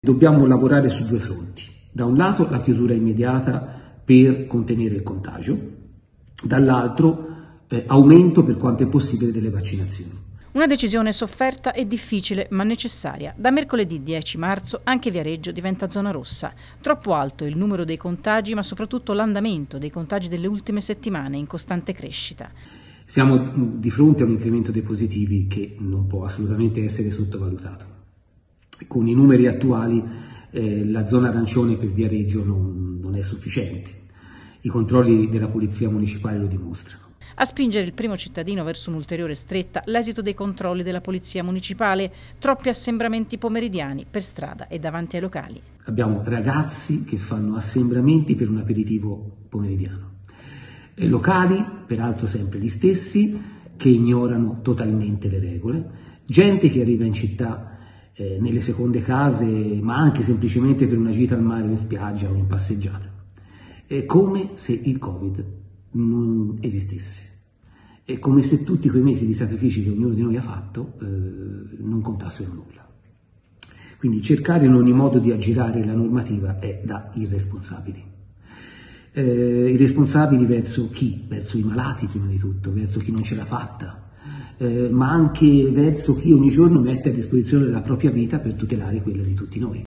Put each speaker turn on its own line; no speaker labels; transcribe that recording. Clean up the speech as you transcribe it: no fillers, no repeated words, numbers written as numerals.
Dobbiamo lavorare su due fronti. Da un lato la chiusura immediata per contenere il contagio, dall'altro aumento per quanto è possibile delle vaccinazioni.
Una decisione sofferta e difficile ma necessaria. Da mercoledì 10 marzo anche Viareggio diventa zona rossa. Troppo alto il numero dei contagi ma soprattutto l'andamento dei contagi delle ultime settimane in costante crescita.
Siamo di fronte a un incremento dei positivi che non può assolutamente essere sottovalutato. Con i numeri attuali la zona arancione per Viareggio non è sufficiente. I controlli della Polizia Municipale lo dimostrano.
A spingere il primo cittadino verso un'ulteriore stretta l'esito dei controlli della Polizia Municipale, troppi assembramenti pomeridiani per strada e davanti ai locali.
Abbiamo ragazzi che fanno assembramenti per un aperitivo pomeridiano. Locali, peraltro sempre gli stessi, che ignorano totalmente le regole, gente che arriva in città nelle seconde case, ma anche semplicemente per una gita al mare in spiaggia o in passeggiata, come se il Covid non esistesse, è come se tutti quei mesi di sacrifici che ognuno di noi ha fatto non contassero nulla. Quindi cercare in ogni modo di aggirare la normativa è da irresponsabili. Irresponsabili verso chi? Verso i malati prima di tutto, verso chi non ce l'ha fatta, ma anche verso chi ogni giorno mette a disposizione la propria vita per tutelare quella di tutti noi.